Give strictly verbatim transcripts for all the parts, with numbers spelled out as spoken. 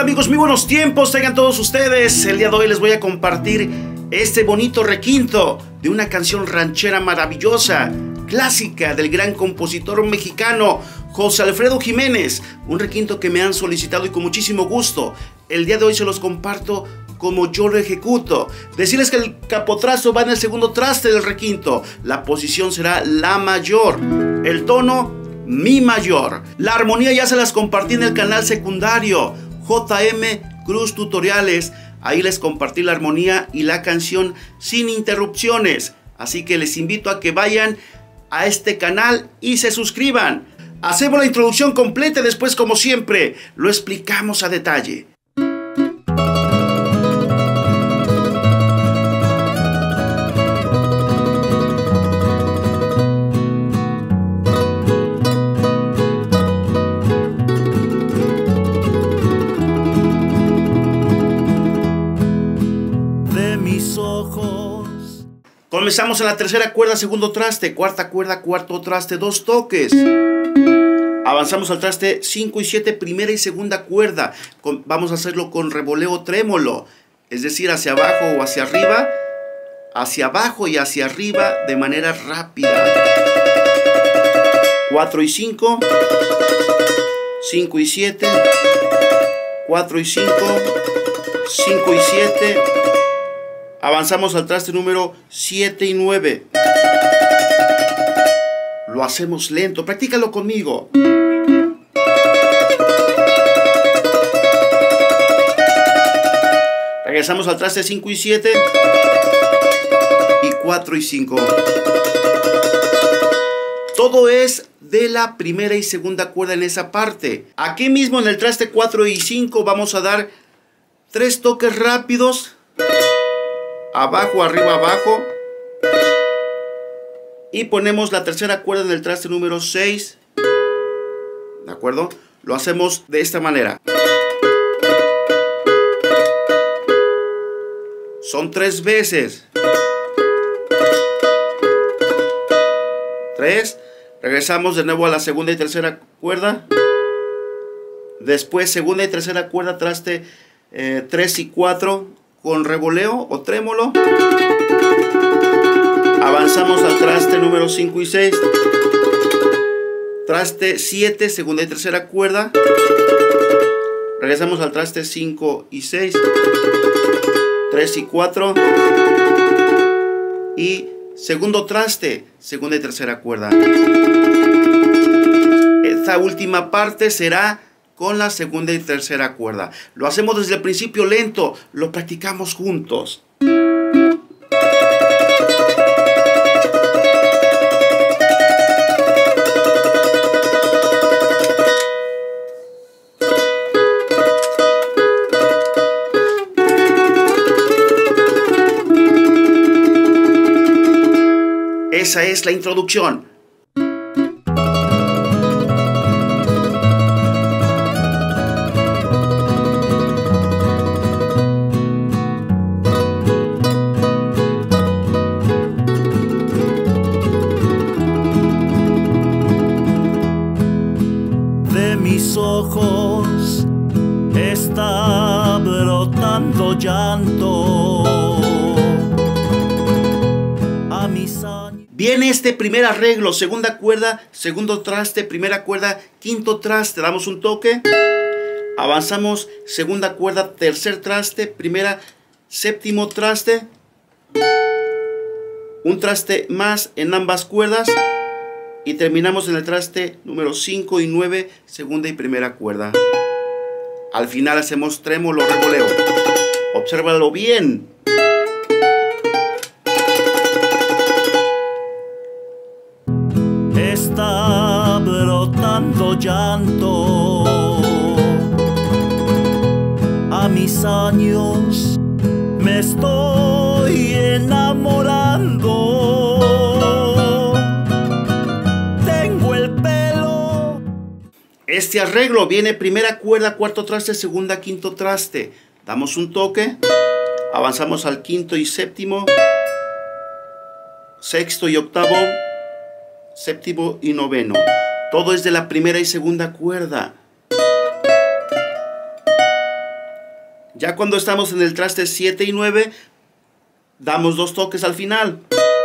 amigos? Muy buenos tiempos, tengan todos ustedes. El día de hoy les voy a compartir este bonito requinto de una canción ranchera maravillosa, clásica del gran compositor mexicano José Alfredo Jiménez. Un requinto que me han solicitado y con muchísimo gusto. El día de hoy se los comparto como yo lo ejecuto. Decirles que el capotrasto va en el segundo traste del requinto. La posición será la mayor. El tono, mi mayor. La armonía ya se las compartí en el canal secundario J M Cruz Tutoriales. Ahí les compartí la armonía y la canción sin interrupciones. Así que les invito a que vayan a este canal y se suscriban. Hacemos la introducción completa y después, como siempre, lo explicamos a detalle. Comenzamos en la tercera cuerda, segundo traste, cuarta cuerda, cuarto traste, dos toques. Avanzamos al traste cinco y siete, primera y segunda cuerda. Con, vamos a hacerlo con revoleo trémolo, es decir, hacia abajo o hacia arriba, hacia abajo y hacia arriba de manera rápida. cuatro y cinco, cinco y siete, cuatro y cinco, cinco y siete. Avanzamos al traste número siete y nueve. Lo hacemos lento. Practícalo conmigo. Regresamos al traste cinco y siete. Y cuatro y cinco. Todo es de la primera y segunda cuerda en esa parte. Aquí mismo en el traste cuatro y cinco vamos a dar tres toques rápidos. Abajo, arriba, abajo. Y ponemos la tercera cuerda en el traste número seis. ¿De acuerdo? Lo hacemos de esta manera. Son tres veces. Tres. Regresamos de nuevo a la segunda y tercera cuerda. Después segunda y tercera cuerda, traste eh, tres y cuatro. Con revoleo o trémolo. Avanzamos al traste número cinco y seis. Traste siete, segunda y tercera cuerda. Regresamos al traste cinco y seis. tres y cuatro. Y segundo traste, segunda y tercera cuerda. Esta última parte será con la segunda y tercera cuerda. Lo hacemos desde el principio lento, lo practicamos juntos. Esa es la introducción. Mis ojos está brotando llanto a mis años. Viene este primer arreglo, segunda cuerda, segundo traste, primera cuerda, quinto traste, damos un toque, avanzamos, segunda cuerda, tercer traste, primera, séptimo traste, un traste más en ambas cuerdas. Y terminamos en el traste número cinco y nueve, segunda y primera cuerda. Al final hacemos trémolo, revoleo. Obsérvalo bien. Está brotando llanto a mis años. Me estoy enamorando. Este arreglo viene primera cuerda, cuarto traste, segunda, quinto traste. Damos un toque, avanzamos al quinto y séptimo, sexto y octavo, séptimo y noveno. Todo es de la primera y segunda cuerda. Ya cuando estamos en el traste siete y nueve, damos dos toques al final.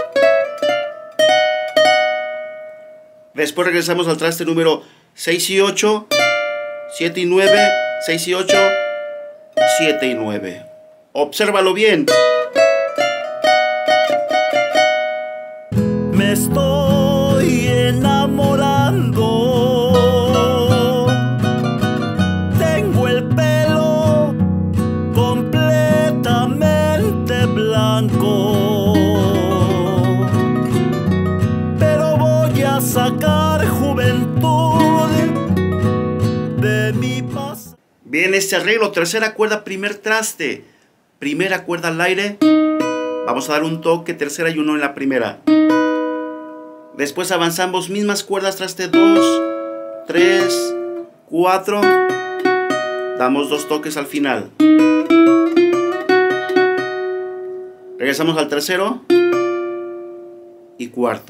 Después regresamos al traste número seis y ocho, siete y nueve, seis y ocho, siete y nueve. Obsérvalo bien. Me estoy enamorando. Tengo el pelo completamente blanco, pero voy a sacar juventud de mi pasado. Bien, este arreglo, tercera cuerda, primer traste, primera cuerda al aire. Vamos a dar un toque, tercera y uno en la primera. Después avanzamos mismas cuerdas, traste dos, tres, cuatro. Damos dos toques al final. Regresamos al tercero y cuarto.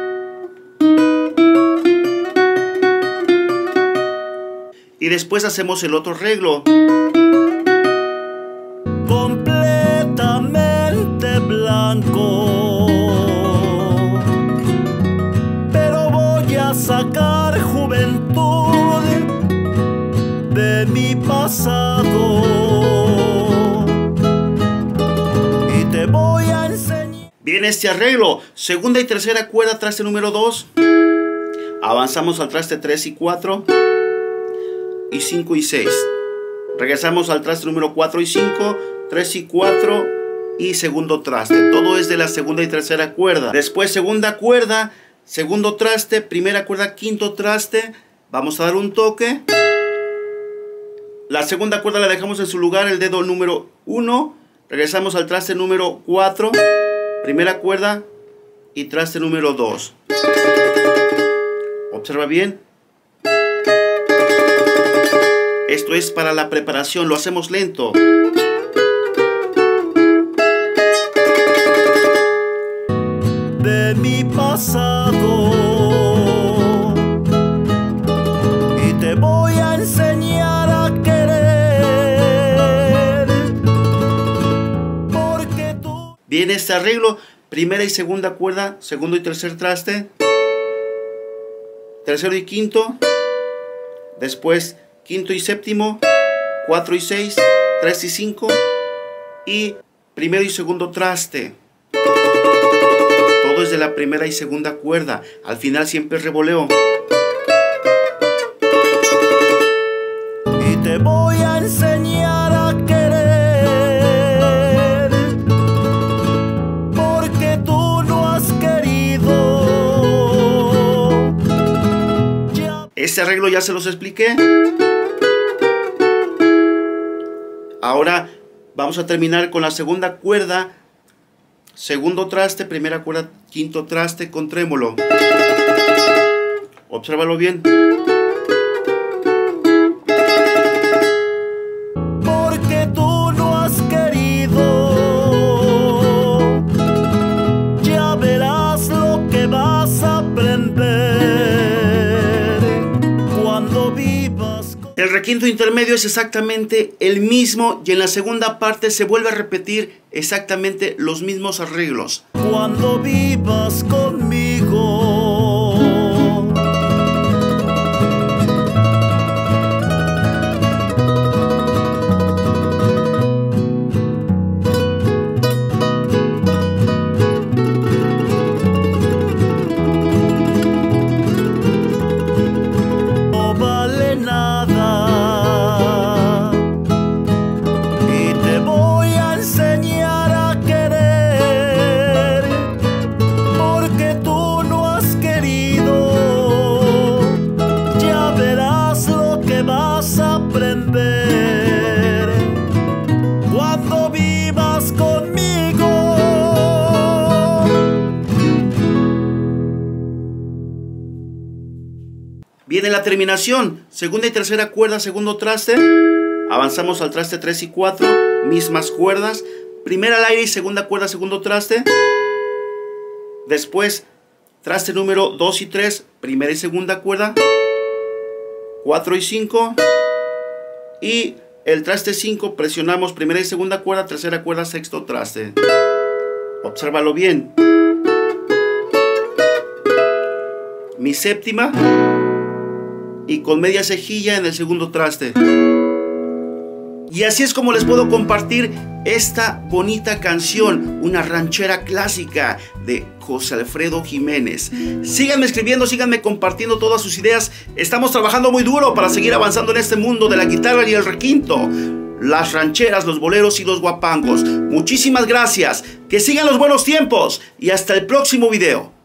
Y después hacemos el otro arreglo. Completamente blanco, pero voy a sacar juventud de mi pasado y te voy a enseñar. Bien, este arreglo, segunda y tercera cuerda, traste número dos. Avanzamos al traste tres y cuatro y cinco y seis. Regresamos al traste número cuatro y cinco, tres y cuatro y segundo traste. Todo es de la segunda y tercera cuerda. Después segunda cuerda, segundo traste, primera cuerda, quinto traste. Vamos a dar un toque. La segunda cuerda la dejamos en su lugar, el dedo número uno. Regresamos al traste número cuatro, primera cuerda y traste número dos. Observa bien. Esto es para la preparación, lo hacemos lento. De mi pasado y te voy a enseñar a querer, porque tú... Bien, este arreglo, primera y segunda cuerda, segundo y tercer traste, tercero y quinto, después quinto y séptimo, cuatro y seis, tres y cinco y primero y segundo traste. Todo es de la primera y segunda cuerda. Al final siempre revoleo. Y te voy a enseñar a querer, porque tú no has querido. Ya... Este arreglo ya se los expliqué. Ahora vamos a terminar con la segunda cuerda, segundo traste, primera cuerda, quinto traste con trémolo. Obsérvalo bien. Porque tú no has querido, ya verás lo que vas a aprender cuando vivas con... El requinto intermedio es exactamente el mismo y en la segunda parte se vuelve a repetir exactamente los mismos arreglos. Cuando vivas conmigo. No vale nada y te voy a enseñar a querer, porque tú no has querido. Ya verás lo que vas a aprender cuando vivas conmigo. Viene la terminación, segunda y tercera cuerda, segundo traste. Avanzamos al traste tres y cuatro, mismas cuerdas. Primera al aire y segunda cuerda, segundo traste. Después, traste número dos y tres, primera y segunda cuerda. cuatro y cinco. Y el traste cinco, presionamos primera y segunda cuerda, tercera cuerda, sexto traste. Obsérvalo bien. Mi séptima y con media cejilla en el segundo traste. Y así es como les puedo compartir esta bonita canción, una ranchera clásica de José Alfredo Jiménez. Síganme escribiendo, síganme compartiendo todas sus ideas. Estamos trabajando muy duro para seguir avanzando en este mundo de la guitarra y el requinto, las rancheras, los boleros y los guapangos. Muchísimas gracias, que sigan los buenos tiempos y hasta el próximo video.